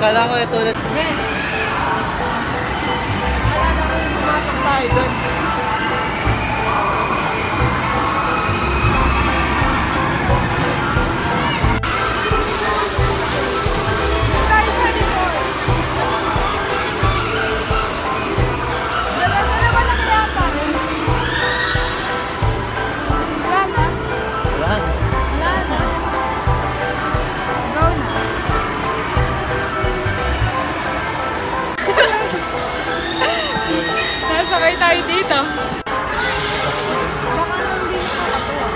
Kala ko ito ulit. Alala ko yung pumasok tayo doon. Nasakay tayo dito. Baka nang hindi nakakatuwa.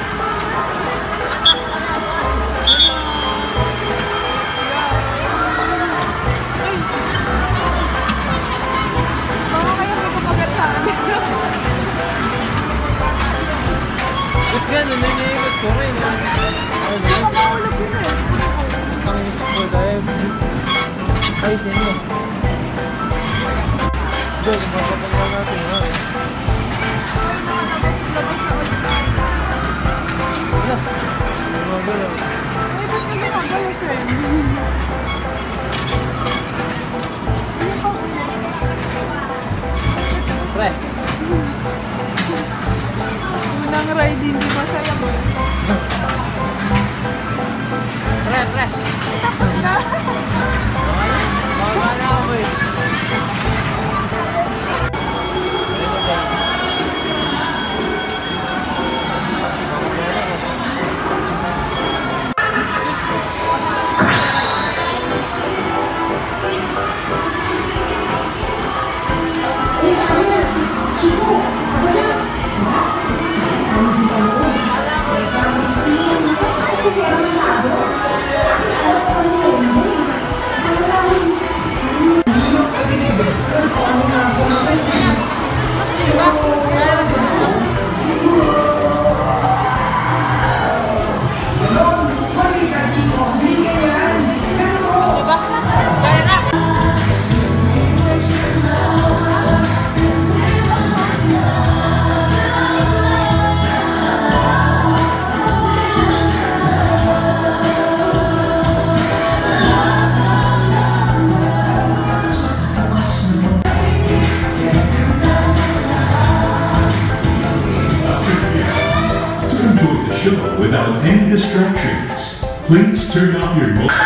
Baka kaya may kumagataan. Ba't gano'n? Naniikot ko ngayon. Baka maulog yun sa'yo. Ang school dahil. Ay, sino? Doon, mapapagawa natin ha. Wala. Gumagalaw. Ay, ba't ka ginagawa, friend? Pre. Unang ride, hindi masaya mo. Pre. Tapos na. Baka na ako eh. Without any distractions, please turn off your mobile.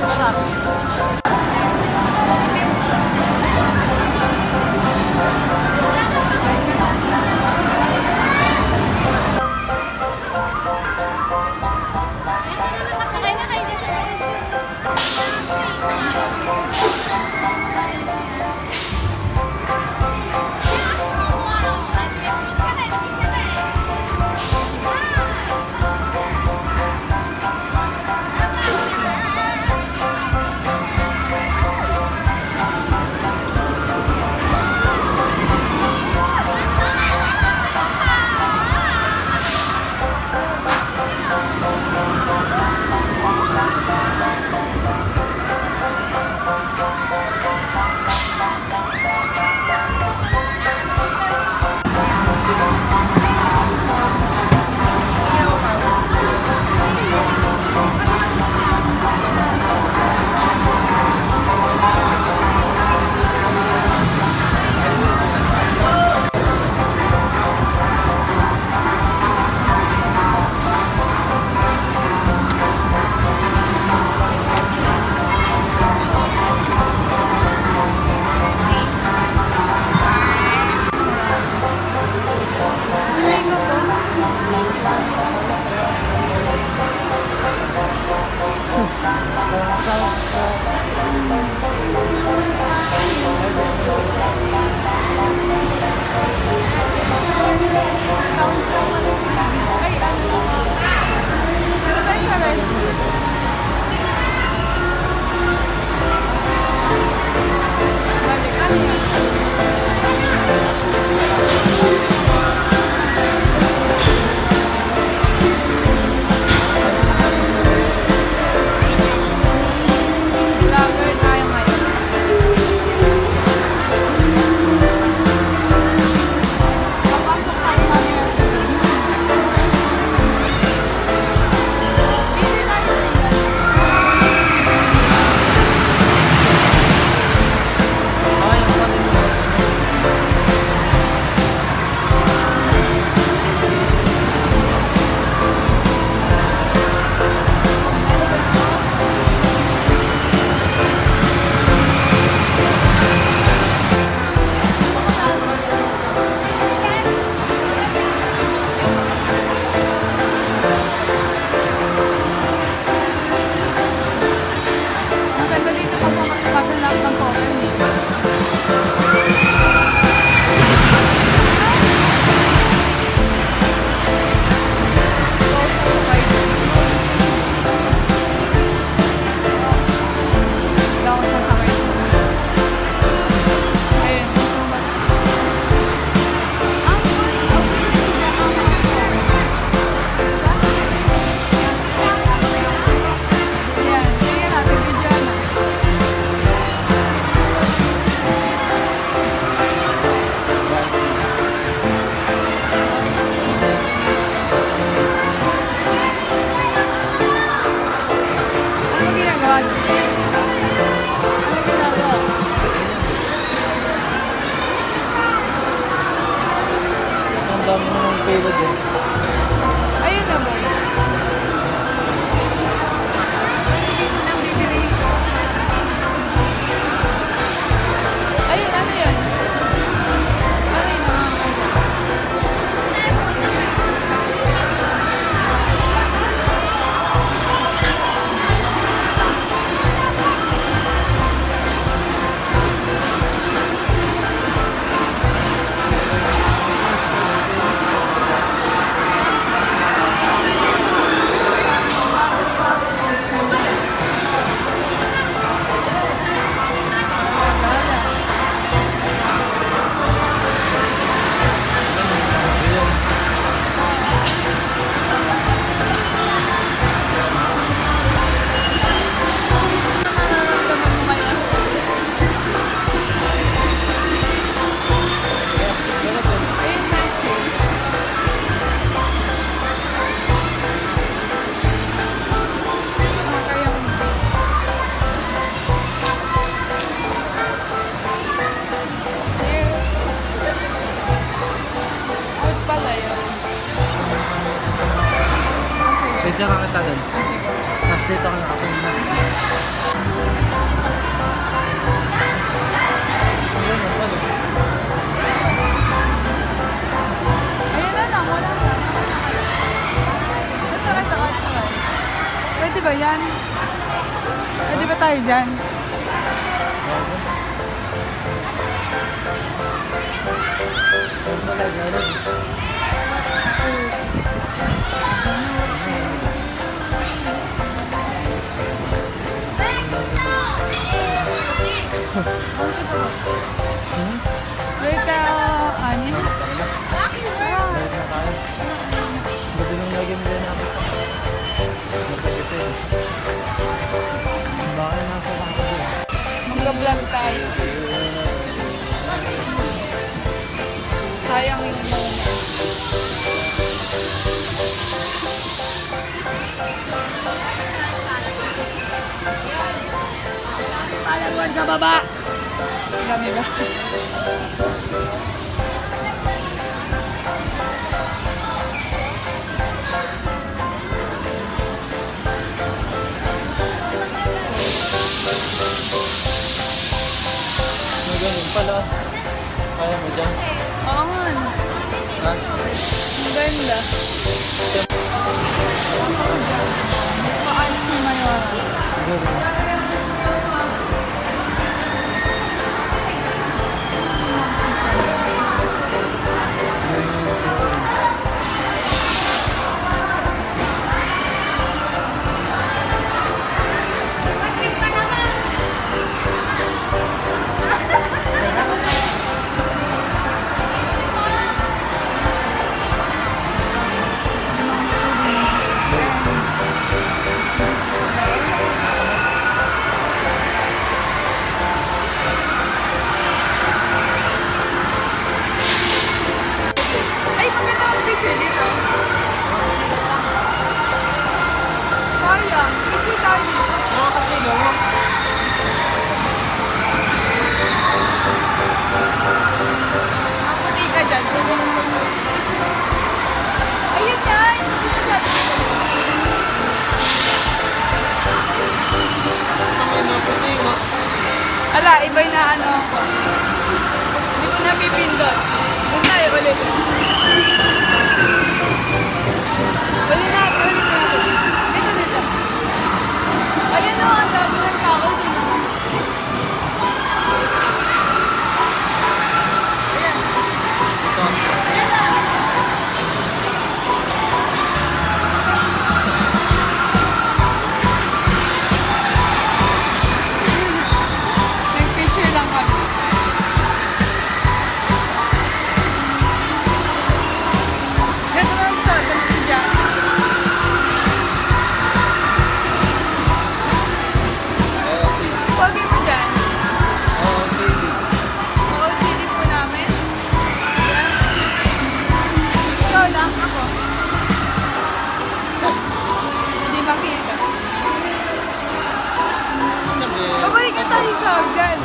Ayun na ba? Ayun, ano yun? Ayun na. Pwede ka kita doon. Mas dito ka na ako na. Pwede ba yan? Pwede ba tayo dyan? Rita, anin? Buti nung lagyan din namin. Magkakipin. Bakit nasa kakabit? Mag-vlog tayo. Sayang yung moment. Palabuan sa baba! Dami ba? Ganun pala. Kaya mo dyan? Oo nga. Ha? Ang ganda. Paalis ni Mayora. Siguro. Ay, maganda ang picture dito. Sayang. Picture tayo dito. Oo, kasi gawa. Puti ka dyan. Ayun yan. Ang ina po na yun. Ala, iba na ano ako. Hindi ko na pipindot. Doon tayo ulit. Ulit na. Dito, dito. Ayun o, ang dami ng tao dito. Ayan. Ayan na. Nag-picture lang kami. Ganda lang sa damit ko dyan. Pogi mo dyan. Oo, sige. OOTD po namin. Yan. Ikaw lang, ako. Hindi makita. Sabi, Babalik ka tayo sa hagdan.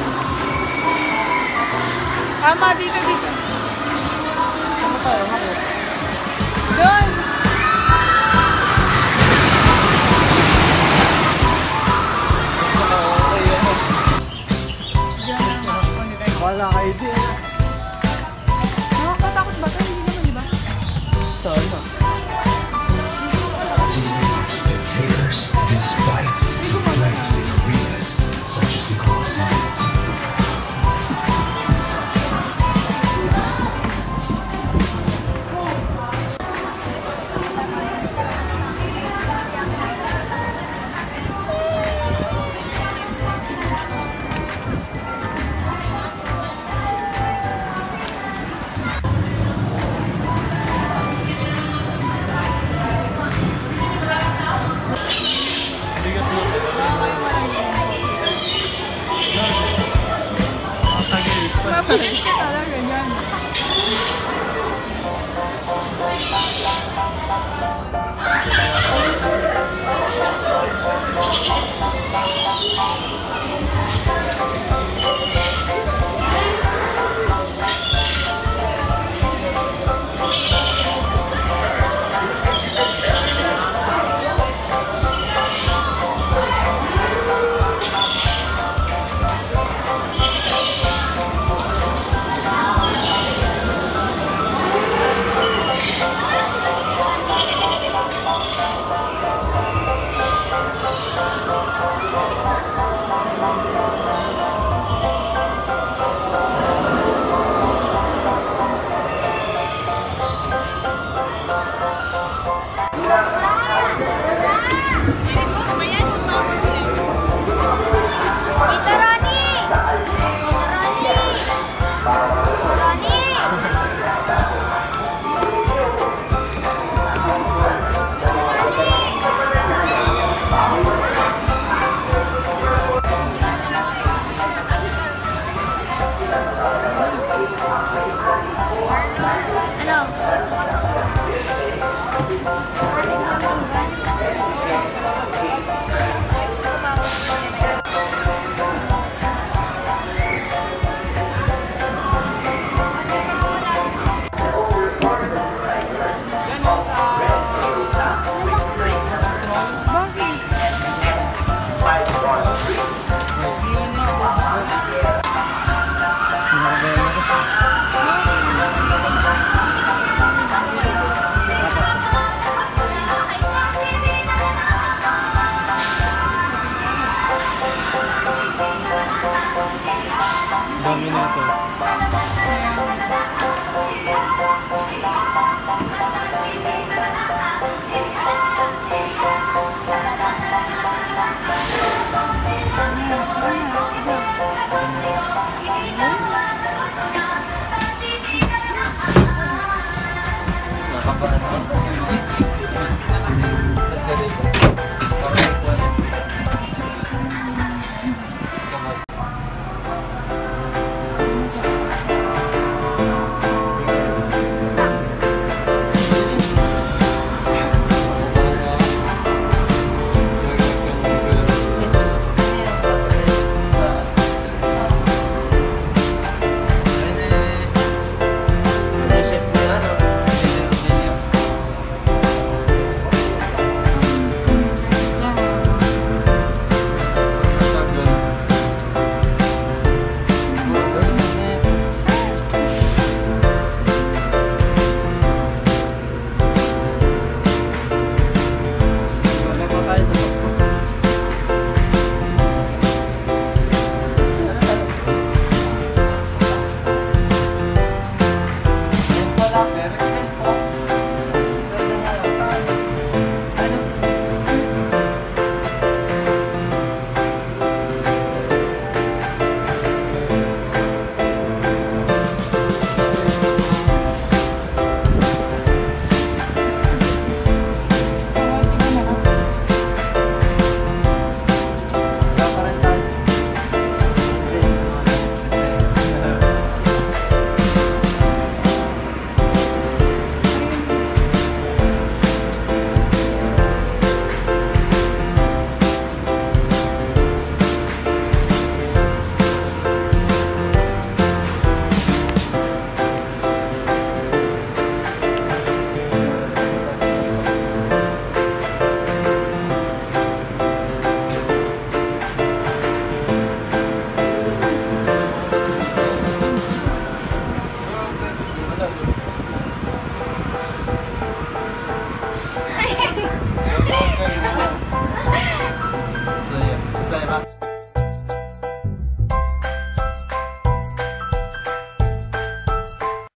Tama, dito, dito. ano tayo? Ako. Doon. Okay, ano? Diyan lang ako. Wala kayo din. Nakakatakot ba ito? Hindi naman, di ba? Sana. Spectators, these fights took place in arenas such as the Colosseum. Bigat mo. Okay, malaki. Nakakagilid pa. Papalit ka talaga dyan. Dami na ito. Kaya